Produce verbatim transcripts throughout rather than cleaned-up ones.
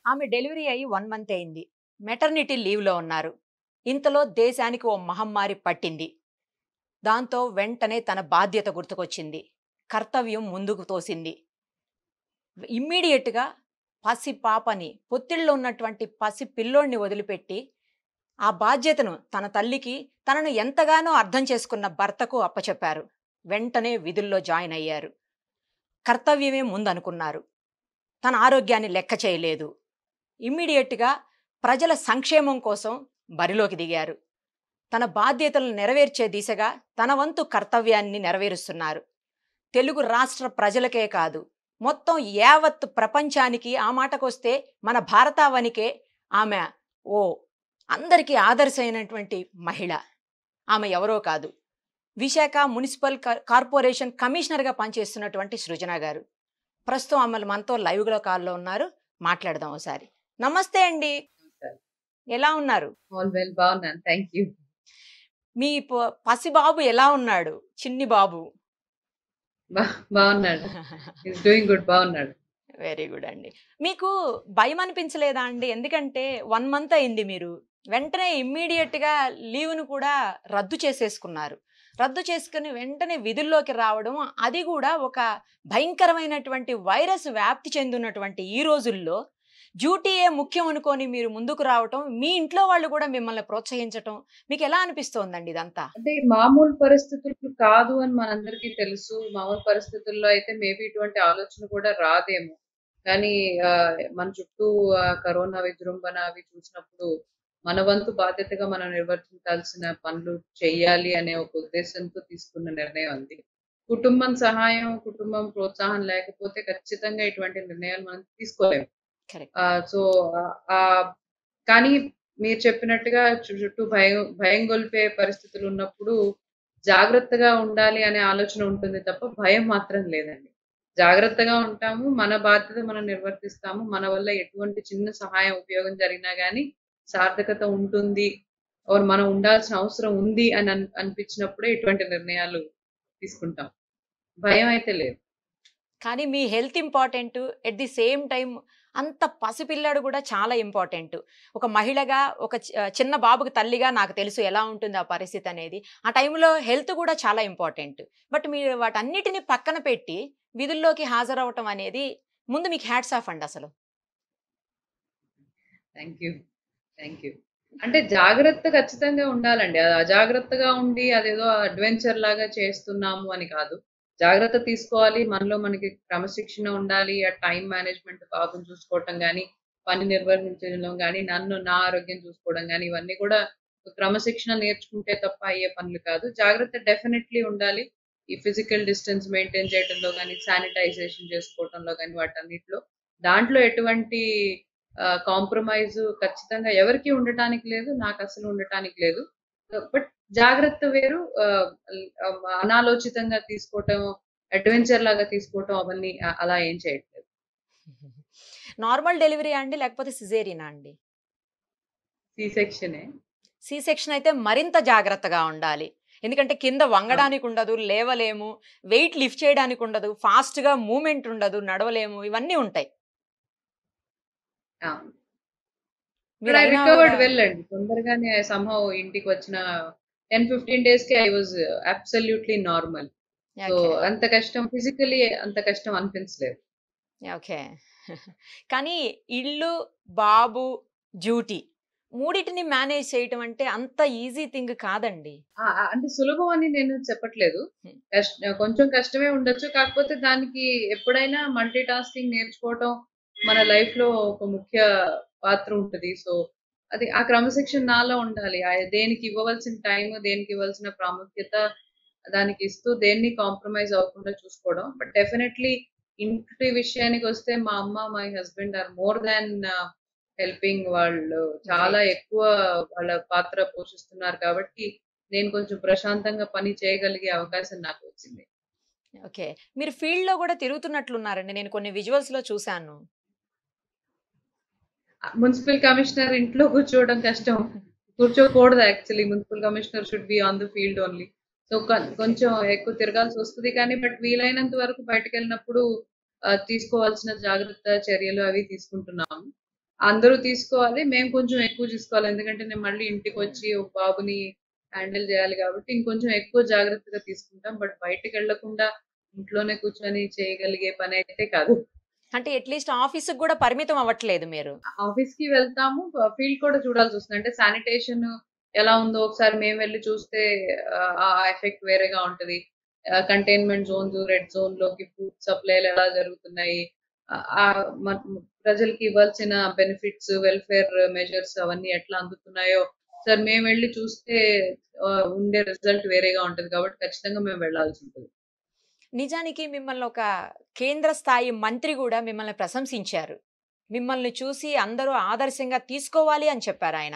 ఆమె డెలివరీ అయ్యి one month అయింది. మెటర్నిటీ లీవ్‌లో ఉన్నారు. ఇంతలో దేశానికి ఓ మహమ్మారి పట్టింది. దాంతో వెంటనే తన బాధ్యత గుర్తుకొచ్చింది. కర్తవ్యం ముందుకు తోసింది. ఇమ్మీడియేట్‌గా పసి పాపని, పొత్తిళ్లో ఉన్నటువంటి పసి పిల్లోడిని వదిలిపెట్టి, ఆ బాధ్యతను తన తల్లికి, తనను ఎంతగానో అర్థం చేసుకున్న భర్తకు అప్పచెప్పారు. వెంటనే విధుల్లో జాయిన్ అయ్యారు. కర్తవ్యమే ముందనుకున్నారు. తన ఆరోగ్యాన్ని లెక్క చేయలేదు. ఇమ్మీడియేట్‌గా ప్రజల సంక్షేమం కోసం బరిలోకి దిగారు. తన బాధ్యతలను నెరవేర్చే దిశగా తన వంతు కర్తవ్యాన్ని నెరవేరుస్తున్నారు. తెలుగు రాష్ట్ర ప్రజలకే కాదు, మొత్తం యావత్ ప్రపంచానికి, ఆ మాటకొస్తే మన భారతావనికే ఆమె ఓ అందరికీ ఆదర్శమైనటువంటి మహిళ. ఆమె ఎవరో కాదు, విశాఖ మున్సిపల్ కార్పొరేషన్ కమిషనర్గా పనిచేస్తున్నటువంటి సృజన గారు. ప్రస్తుతం ఆమె మనతో లైవ్లో కాల్లో ఉన్నారు. మాట్లాడదాం ఒకసారి. నమస్తే అండి, ఎలా ఉన్నారు? ఆల్ వెల్, బాగున్నాను, థ్యాంక్ యూ. మీ పసి బాబు ఎలా ఉన్నాడు? చిన్ని బాబు బాగున్నాడు, ఈస్ డూయింగ్ గుడ్, బాగున్నాడు. వెరీ గుడ్ అండి. మీకు భయం అనిపించలేదా అండి? ఎందుకంటే వన్ మంత్ అయింది, మీరు వెంటనే ఇమ్మీడియట్‌గా లీవ్‌ను కూడా రద్దు చేసేసుకున్నారు. రద్దు చేసుకుని వెంటనే విధుల్లోకి రావడం, అది కూడా ఒక భయంకరమైనటువంటి వైరస్ వ్యాప్తి చెందున్నటువంటి ఈ రోజుల్లో డ్యూటీయే ముఖ్యం అనుకోని మీరు ముందుకు రావటం, మీ ఇంట్లో వాళ్ళు కూడా మిమ్మల్ని ప్రోత్సహించటం మీకు ఎలా అనిపిస్తోందండి ఇదంతా? అంటే మామూలు పరిస్థితులు కాదు అని మనందరికీ తెలుసు. మామూలు పరిస్థితుల్లో అయితే మేబీ ఇటువంటి ఆలోచన కూడా రాదేమో. కానీ ఆహ్, మన చుట్టూ ఆహ్, కరోనా విజృంభణ అవి చూసినప్పుడు మన వంతు బాధ్యతగా మనం నిర్వర్తించాల్సిన పనులు చెయ్యాలి అనే ఒక ఉద్దేశంతో తీసుకున్న నిర్ణయం అది. కుటుంబం సహాయం, కుటుంబం ప్రోత్సాహం లేకపోతే ఖచ్చితంగా ఇటువంటి నిర్ణయాలు మనం తీసుకోలేము. కరెక్ట్. ఆహ్, సో, ఆహ్, ఆహ్, కానీ మీరు చెప్పినట్టుగా చు చుట్టూ భయం భయం గొలిపే పరిస్థితులున్నప్పుడు జాగ్రత్తగా ఉండాలి అనే ఆలోచన ఉంటుంది తప్ప భయం మాత్రం లేదండి. జాగ్రత్తగా ఉంటాము. మన బాధ్యత మనం నిర్వర్తిస్తాము. మన వల్ల ఎటువంటి చిన్న సహాయం, ఉపయోగం జరిగినా గానీ సార్థకత ఉంటుంది. ఆర్ మనం ఉండాల్సిన అవసరం ఉంది అని అన్ అనిపించినప్పుడే ఇటువంటి నిర్ణయాలు తీసుకుంటాం. భయం అయితే లేదు. కానీ మీ health important. At the same time అంత పసిపిల్లాడు కూడా చాలా ఇంపార్టెంటు. ఒక మహిళగా, ఒక చి ఆహ్, చిన్న బాబుకి తల్లిగా నాకు తెలుసు ఎలా ఉంటుంది ఆ పరిస్థితి అనేది. ఆ టైంలో హెల్త్ కూడా చాలా ఇంపార్టెంట్. బట్ మీరు వాటన్నిటిని పక్కన పెట్టి విధుల్లోకి హాజరవ్వటం అనేది ముందు మీకు హ్యాట్స్ ఆఫ్ అండి అసలు. Thank you. Thank you. అంటే జాగ్రత్త ఖచ్చితంగా ఉండాలండి. అది అజాగ్రత్తగా ఉండి అదేదో అడ్వెంచర్ లాగా చేస్తున్నాము అని కాదు. జాగ్రత్త తీసుకోవాలి. మనలో మనకి క్రమశిక్షణ ఉండాలి. ఆ టైమ్ మేనేజ్‌మెంట్ బాబుని చూసుకోవటం గాని, పని నిర్వహించడంలో గాని, నన్ను నా ఆరోగ్యం చూసుకోవడం గాని, ఇవన్నీ కూడా క్రమశిక్షణ నేర్చుకుంటే తప్ప అయ్యే పనులు కాదు. జాగ్రత్త డెఫినెట్‌లీ ఉండాలి. ఈ ఫిజికల్ డిస్టెన్స్ మెయింటైన్ చేయటంలో గాని, శానిటైజేషన్ చేసుకోవటంలో గాని వాటన్నిటిలో. దాంట్లో ఎటువంటి ఆహ్, కాంప్రమైజ్ ఖచ్చితంగా ఎవరికీ ఉండటానికి లేదు. నాకసలు ఉండటానికి లేదు. బట్ జాగ్రత్త వేరు. ఆహ్, ఆహ్, అనాలోచితంగా తీసుకోవటం, అడ్వెంచర్ లాగా తీసుకోవటం అవన్నీ అ అలా ఏం చేయట్లేదు. నార్మల్ డెలివరీయా అండి? లేకపోతే సిజేరియనా అండి? సి సెక్షనే. సి సెక్షన్ అయితే మరింత జాగ్రత్తగా ఉండాలి. ఎందుకంటే కింద అవును. వంగడానికి ఉండదు, లేవలేము, వెయిట్ లిఫ్ట్ చేయడానికి ఉండదు, ఫాస్ట్‌గా మూవ్‌మెంట్ ఉండదు, నడవలేము, ఇవన్నీ ఉంటాయి. అవును. బట్ ఐ మీరైనా రికవర్డ్ గూడా వెల్ అండి. తొందరగానే సమ్‌హౌ ఇంటికొచ్చిన పది, పదిహేను డేస్‌కే I was absolutely normal. So, okay. అంత కష్టం ఫిజికల్లీ అంత కష్టం అనిపించలేదు. ఓకే. కానీ ఇల్లు, బాబు, డ్యూటీ మూడిటిని మేనేజ్ చేయటం అంటే అంత ఈజీ థింగ్ కాదండి. ఆ! ఆ! అంటే సులభం అని నేను చెప్పట్లేదు. హ్మ్. కష్ కొంచెం కష్టమే ఉండొచ్చు. కాకపోతే దానికి ఎప్పుడైనా మల్టీ టాస్కింగ్ నేర్చుకోవటం మన లైఫ్‌లో ఒక ముఖ్య పాత్ర ఉంటది. సో, అది ఆ క్రమశిక్షణ నాలో ఉండాలి. ఆహ్, దేనికి ఇవ్వవలసిన టైము, దేనికి ఇవ్వాల్సిన ప్రాముఖ్యత దానికి ఇస్తూ దేన్ని కాంప్రమైజ్ అవ్వకుండా చూసుకోవడం. బట్ డెఫినైట్‌లీ ఇంటి విషయానికొస్తే మా అమ్మ, my husband are more than helping. వాళ్ళు చాలా గ్రేట్. ఎక్కువ వాళ్ళ పాత్ర పోషిస్తున్నారు కాబట్టి నేను కొంచెం ప్రశాంతంగా పని చేయగలిగే అవకాశం నాకు వచ్చింది. ఓకే. మీరు ఫీల్డ్‌లో గూడా తిరుగుతున్నట్లున్నారండి. నేను కొన్ని విజువల్స్‌లో చూసాను. ఆహ్, మున్సిపల్ కమిషనర్ ఇంట్లో కూర్చోవడం కష్టం. కూర్చోకూడదు actually. Municipal commissioner should be on the field only. So, కొన్ ఓకే. కొంచెం ఎక్కువ తిరగాల్సొస్తది కానీ, బట్ వీలైనంత వరకు బయటికెళ్ళినప్పుడు ఆహ్, తీసుకోవాల్సిన జాగ్రత్త చర్యలు అవి తీసుకుంటున్నాము. అందరూ తీసుకోవాలి. మేము కొంచెం ఎక్కువ తీసుకోవాలి. ఎందుకంటే నేను మళ్ళీ ఇంటికొచ్చి ఒక బాబుని హ్యాండిల్ చేయాలి కాబట్టి ఇంకొంచెం ఎక్కువ జాగ్రత్తగా తీసుకుంటాం. బట్ బయటికెళ్ళకుండా ఇంట్లోనే కూర్చొని చేయగలిగే పనైతే కాదు. అంటే అట్‌లీస్ట్ ఆఫీస్‌కి గూడా పరిమితం అవ్వట్లేదు మీరు. ఆఫీస్‌కి వెళ్తాము. ఫ ఫీల్డ్ కూడా చూడాల్సొస్తుంది. అంటే శానిటేషన్ ఎలా ఉందో ఒకసారి మేము వెళ్లి చూస్తే ఆహ్, ఆ ఎఫెక్ట్ వేరేగా ఉంటది. ఆహ్, కంటైన్మెంట్ జోన్స్, రెడ్ జోన్‌లోకి ఫుడ్ సప్లైలు ఎలా జరుగుతున్నాయి. ఆహ్, ఆహ్, మన ప్రజలకి ఇవ్వాల్సిన బెనిఫిట్స్, వెల్‌ఫేర్ మెజర్స్ అవన్నీ ఎట్లా అందుతున్నాయో ఒకసారి మేము వెళ్లి చూస్తే ఆహ్, ఉండే రిజల్ట్ వేరేగా ఉంటది. కాబట్టి ఖచ్చితంగా మేము వెళ్ళాల్సుంటది. నిజానికి మిమ్మల్ని ఒక కేంద్ర స్థాయి మంత్రి గూడా మిమ్మల్ని ప్రశంసించారు. మిమ్మల్ని చూసి అందరూ ఆదర్శంగా తీసుకోవాలి అని చెప్పారాయన.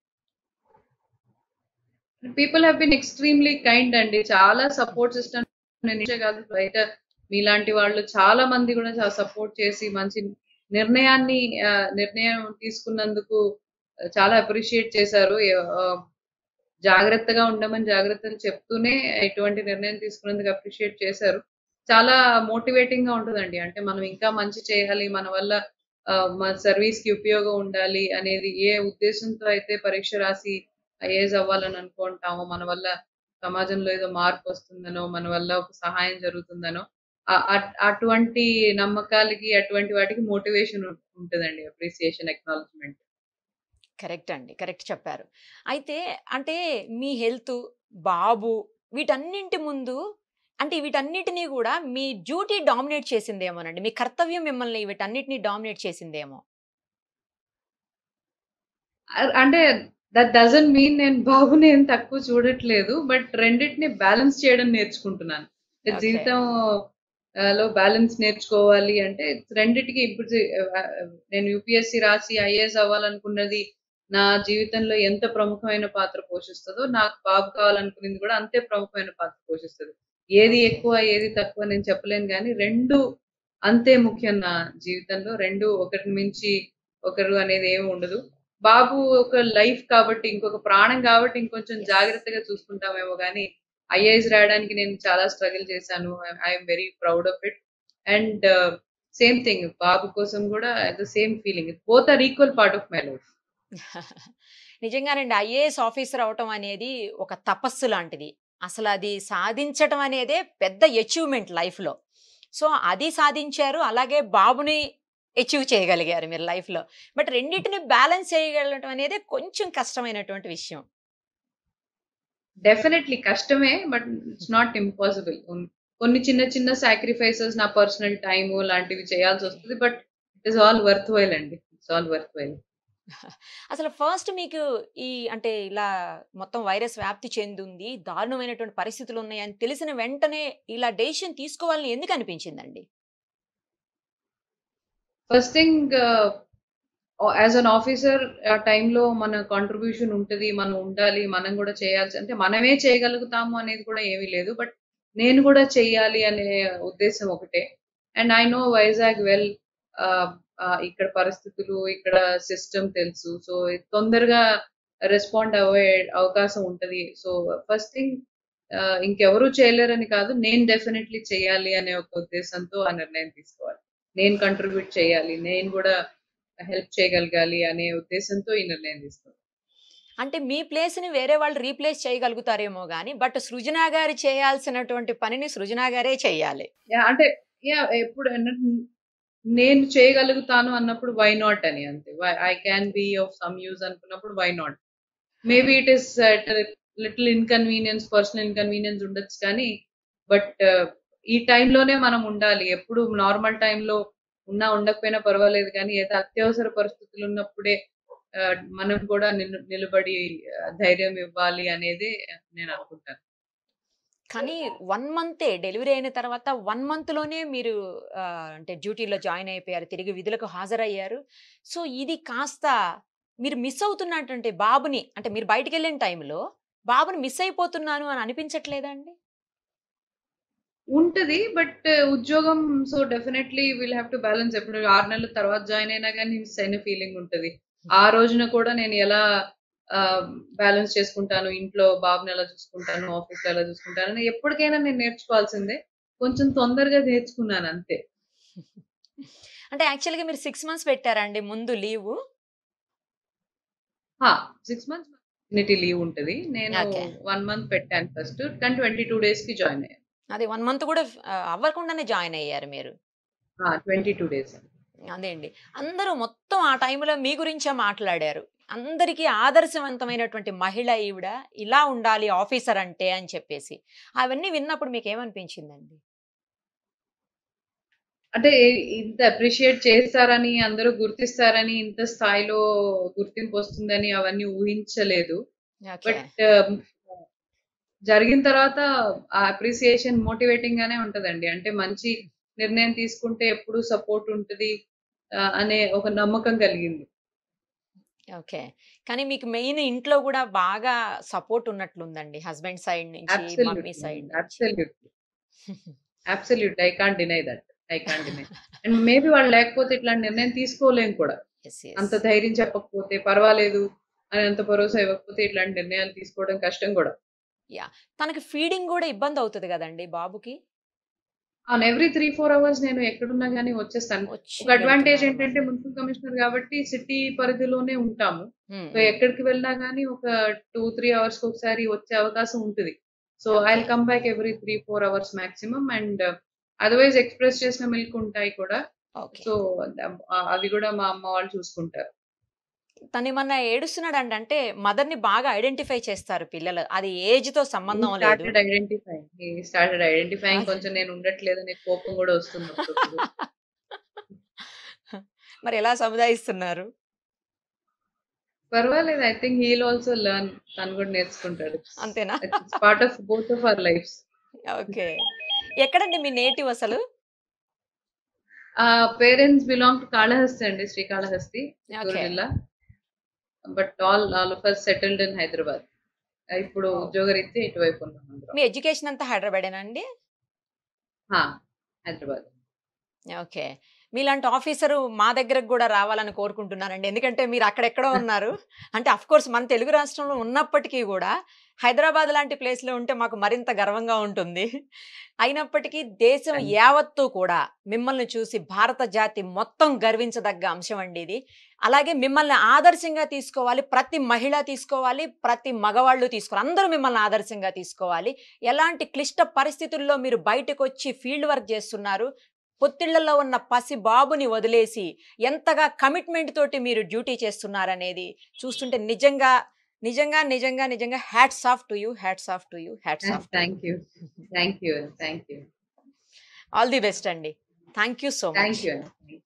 People have been extremely kind అండి. చాలా సపోర్ట్ సిస్టమ్ నేనే కాదు బయట మీలాంటి వాళ్ళు చాలా మంది కూడా చాలా సపోర్ట్ చేసి మంచి నిర్ణయాన్ని ఆహ్, నిర్ణయం తీసుకున్నందుకు ఆహ్, చాలా అప్రిషియేట్ చేశారు. ఎ ఆహ్, జాగ్రత్తగా ఉండమని జాగ్రత్తలు చెప్తూనే ఇటువంటి నిర్ణయం తీసుకున్నందుకు అప్రిషియేట్ చేశారు. చాలా మోటివేటింగ్‌గా ఉంటదండి. అంటే మనం ఇంకా మంచి చేయాలి. మన వల్ల ఆహ్, మన సర్వీస్‌కి ఉపయోగం ఉండాలి అనేది ఏ ఉద్దేశంతో అయితే పరీక్ష రాసి ఐఏఎస్ అవ్వాలని అనుకుంటామో, మన వల్ల సమాజంలో ఏదో మార్పొస్తుందనో, మన వల్ల ఒక సహాయం జరుగుతుందనో అ అట్ అటువంటి నమ్మకాలకి, అటువంటి వాటికి మోటివేషన్ ఉ ఉంటదండి. Appreciation, acknowledgement. కరెక్ట్ అండి. కరెక్ట్ చెప్పారు. అయితే అంటే మీ హెల్తు, బాబు వీటన్నింటి ముందు అంటే వీటన్నిటిని గూడా మీ డ్యూటీ డామినేట్ చేసిందేమోనండి. మీ కర్తవ్యం మిమ్మల్ని వీటన్నిటిని డామినేట్ చేసిందేమో. అ అంటే దట్ డజంట్ మీన్ నేను బాబుని ఏం తక్కువ చూడట్లేదు. బట్ రెండిటిని బ్యాలెన్స్ చేయడం నేర్చుకుంటున్నాను. అంటే ఓకే. జీవితం ఆహ్, లో బ్యాలెన్స్ నేర్చుకోవాలి అంటే రెండిటికి ఇప్పుడు జి ఆహ్, నేను యూపీఎస్‌సీ రాసి ఐఏఎస్ అవ్వాలనుకున్నది నా జీవితంలో ఎంత ప్రముఖమైన పాత్ర పోషిస్తదో, నాకు బాబు కావాలనుకున్నది కూడా అంతే ప్రముఖమైన పాత్ర పోషిస్తది. ఏది ఓకే. ఎక్కువ, ఏది తక్కువ నేను చెప్పలేను గానీ రెండు అంతే ముఖ్యం నా జీవితంలో. రెండు ఒకటిని మించి ఒకరు అనేది ఏమి ఉండదు. బాబు ఒక లైఫ్ కాబట్టి, ఇంకొక ప్రాణం కాబట్టి ఇంకొంచెం యెస్. జాగ్రత్తగా చూసుకుంటామేమో గానీ, ఐఏఎస్ రాయడానికి నేను చాలా స్ట్రగుల్ చేశాను. I I am very proud of it. And same thing బాబు కోసం గూడా the same feeling. Both are equal part of my life. నిజంగానండి. ఐఏఎస్ ఆఫీసర్ అవ్వటం అనేది ఒక తపస్సు లాంటిది. అసలది సాధించటం అనేదే పెద్ద అచీవ్‌మెంట్ లైఫ్‌లో. సో, అది సాధించారు. అలాగే బాబుని అచీవ్ చేయగలిగారు మీరు లైఫ్‌లో. బట్ రెండిటిని బ్యాలెన్స్ చేయగలగటం అనేది కొంచెం కష్టమైనటువంటి విషయం. డెఫినైట్‌లీ కష్టమే. But it's not impossible. Hmm. కొన్ని చిన్న చిన్న సాక్రిఫైసెస్ నా పర్సనల్ టైము లాంటివి చేయాల్సొస్తది. But it is all worthwhile అండి. It's all worthwhile. అసలు ఫస్ట్ మీకు ఈ అంటే ఇలా మొత్తం వైరస్ వ్యాప్తి చెందుంది. దారుణమైనటువంటి పరిస్థితులున్నాయని తెలిసిన వెంటనే ఇలా డెసిషన్ తీసుకోవాలని ఎందుకు అనిపించిందండి? First thing ah, as an officer ఆ టైంలో మన కాంట్రిబ్యూషన్ ఉంటది. మనం ఉండాలి. మనం గూడా చేయాల్సి అంటే మనమే చేయగలుగుతాము అనేది కూడా ఏమీ లేదు. బట్ నేను గూడా చెయ్యాలి అనే ఉద్దేశ్యం ఒకటే. And I know Vizag well. Ah, ah, ఇక్కడ పరిస్థితులు, ఇక్కడ సిస్టమ్ తెలుసు. సో, తొందరగా రెస్పాండ్ అవ్వే అవకాశం ఉంటది. సో, ఫస్ట్ థింగ్ ఆహ్, ఇంకెవరు చేయలేరని కాదు. నేను డెఫినైట్‌లీ చేయాలి అనే ఒక ఉద్దేశంతో ఆ నిర్ణయం తీసుకోవాలి. నేను కంట్రిబ్యూట్ చేయాలి. నేను గూడా హెల్ప్ చేయగలగాలి అనే ఉద్దేశంతో ఈ నిర్ణయం తీసుకున్నాను. అంటే మీ ప్లేస్‌ని వేరే వాళ్ళు రీప్లేస్ చేయగలుగుతారేమో గాని, బట్ సృజన గారు చేయాల్సినటువంటి పనిని సృజన గారే చెయ్యాలి. యాహ్! అంటే యాహ్! ఎప్పుడు న నేను చేయగలుగుతాను అన్నప్పుడు వై నాట్ అని అంతే. Why I can be of some use అనుకున్నప్పుడు why not. Maybe it is at little inconvenience, personal inconvenience ఉండొచ్చు కానీ, బట్ ఈ టైంలోనే మనం ఉండాలి. ఎప్పుడు నార్మల్ టైంలో ఉన్నా, ఉండకపోయినా పర్వాలేదు కానీ, ఏదో అత్యవసర పరిస్థితులు ఉన్నప్పుడే ఆహ్, మనం కూడా నిల్ నిలబడి ఆహ్, ధైర్యం ఇవ్వాలి అనేది నేను అనుకుంటాను. కానీ ఒక మంతే డెలివరీ అయిన తర్వాత ఒక మంత్‌లోనే మీరు ఆహ్, అంటే డ్యూటీలో జాయిన్ అయిపోయారు. తిరిగి విధులకు హాజరయ్యారు. సో, ఇది కాస్త మీరు మిస్ అవుతున్నటువంటి బాబుని అంటే మీరు బయటికెళ్ళిన టైంలో బాబుని మిస్ అయిపోతున్నాను అని అనిపించట్లేదా అండి? ఉంటది. బట్ ఉద్యోగం so, definitely will have to balance. ఎప్పుడు ఆరు నెలల తర్వాత జాయిన్ అయినా గాని మిస్ అయిన ఫీలింగ్ ఉంటది. ఆ రోజున కూడా నేను ఎలా ఆహ్, బ్యాలెన్స్ చేసుకుంటాను, ఇంట్లో బాబుని ఎలా చూసుకుంటాను, ఆఫీస్‌లో ఎలా చూసుకుంటానని ఎప్పటికైనా నేను నేర్చుకోవాల్సిందే. కొంచెం తొందరగా నేర్చుకున్నాను అంతే. అంటే యాక్చువల్‌గా మీరు ఆరు మంత్స్ పెట్టారా అండి ముందు leave? Six months maternity leave ఉంటది. నేను ఓకే. వన్ మంత్ పెట్టాను ఫస్ట్. కానీ ట్వంటీ టూ డేస్‌కి జాయిన్ అయ్యాను. అది ఒక మంత్ కూడా ఆహ్, అవ్వకుండానే జాయిన్ అయ్యారు మీరు. ఆ! Twenty two days. అదే అండి. అందరూ మొత్తం ఆ టైంలో మీ గురించే మాట్లాడారు. అందరికీ ఆదర్శవంతమైనటువంటి మహిళ ఈవిడ. ఇలా ఉండాలి ఆఫీసర్ అంటే అని చెప్పేసి. అవన్నీ విన్నప్పుడు మీకేమనిపించిందండి? అంటే ఇంత అప్రిషియేట్ చేస్తారని, అందరూ గుర్తిస్తారని, ఇంత స్థాయిలో గుర్తింపొస్తుందని అవన్నీ ఊహించలేదు. ఓకే. బట్ జరిగిన తర్వాత ఆ అప్రిసియేషన్ మోటివేటింగ్ గానే ఉంటదండి. అంటే మంచి నిర్ణయం తీసుకుంటే ఎప్పుడు సపోర్ట్ ఉంటది ఆహ్, అనే ఒక నమ్మకం కలిగింది. ఓకే. కానీ మీకు మెయిన్ ఇంట్లో గూడా బాగా సపోర్ట్ ఉన్నట్లుందండి. హస్బెండ్ సైడ్ నుంచి, మమ్మీ అబ్సల్యూట్‌లీ. సైడ్ నుంచి. Absolutely. Absolutely. I can't deny that. I can't deny. And maybe వాళ్ళు లేకపోతే ఇట్లాంటి నిర్ణయం తీసుకోలేము కూడా. యెస్. అంత యెస్. ధైర్యం చెప్పకపోతే, పర్వాలేదు అని అంత భరోసా ఇవ్వకపోతే ఇట్లాంటి నిర్ణయాలు తీసుకోవడం కష్టం గూడా. యాహ్! తనకి ఫీడింగ్ గూడా ఇబ్బందవుతది గదండీ బాబుకి? అవును. ఎవ్రీ మూడు, నాలుగు అవర్స్ నేను ఎక్కడున్నా గాని వచ్చేస్తాను. వచ్చి ఒక అడ్వాంటేజ్ వెళ్తున్నారనమాట. ఏంటంటే మున్సిపల్ కమిషనర్ గాబట్టి సిటీ పరిధిలోనే ఉంటాము. హ్మ్. సో, హ్మ్. ఎక్కడికి వెళ్ళినా గాని ఒక రెండు, మూడు అవర్స్‌కొకసారి వచ్చే అవకాశం ఉంటది. So, I okay. Will come back every మూడు, నాలుగు hours maximum and otherwise express చేసిన మిల్క్ ఉంటాయి కూడా. ఓకే. సో, ఆహ్, అవి గూడా మా అమ్మ వాళ్ళు చూసుకుంటారు. తనేమన్నా ఏడుస్తున్నాడంట అంటే మదర్‌ని బాగా ఐడెంటిఫై చేస్తారు పిల్లలు. అది ఏజ్‌తో హి సంబంధం లేదు. Started identifying. He started identifying అదే. కొంచెం నేను ఉండట్లేదనే కోపం గూడా వస్తుంది అప్పుడప్పుడు. మరెలా సముదాయిస్తున్నారు? పర్వాలేదు. I think he will also learn. తను గూడా నేర్చుకుంటాడు. అంతేనా? It's part of both of our lifes. Okay. ఎక్కడండి మీ నేటివ్ అసలు? ఆహ్, పేరెంట్స్ బిలాంగ్ టు కాళహస్తి అండి. శ్రీకాళహస్తి, చిత్తూరు ఓకే. జిల్లా. But all all of us settled in Hyderabad. ఇప్పుడు ఓహ్! ఉద్యోగరీత్యా ఇటువైపు ఉన్నాం అందరం. మీ ఎడ్యుకేషన్ అంతా హైదరాబాదేనా అండి? ఆ! హైదరాబాద్. ఓకే. మీలాంటి ఆఫీసరు మా దగ్గరకి గూడా రావాలని కోరుకుంటున్నానండి. ఎందుకంటే మీరు అక్కడెక్కడో ఉన్నారు. అంటే ఆఫ్‌కోర్స్ మన తెలుగు రాష్ట్రంలో ఉన్నప్పటికీ గూడా హైదరాబాద్ లాంటి ప్లేస్‌లో ఉంటే మాకు మరింత గర్వంగా ఉంటుంది. అయినప్పటికీ దేశం థాంక్ యూ. యావత్తు కూడా మిమ్మల్ని చూసి భారత జాతి మొత్తం గర్వించదగ్గ అంశం అండి ఇది. అలాగే మిమ్మల్ని ఆదర్శంగా తీసుకోవాలి. ప్రతి మహిళ తీసుకోవాలి. ప్రతి మగవాళ్ళు తీసుకోవాలి. అందరూ మిమ్మల్ని ఆదర్శంగా తీసుకోవాలి. ఎలాంటి క్లిష్ట పరిస్థితుల్లో మీరు బయటకొచ్చి ఫీల్డ్ వర్క్ జేస్తున్నారు. పొత్తిళ్లలో ఉన్న పసి బాబుని వదిలేసి ఎంతగా కమిట్మెంట్ తోటి మీరు డ్యూటీ చేస్తున్నారనేది చూస్తుంటే నిజంగా, నిజంగా, నిజంగా, నిజంగా hats off to you, hats off to you, hats off to you. Thank you. Thank you. Thank you. All the best అండి. Thank you so much. Thank you అండి.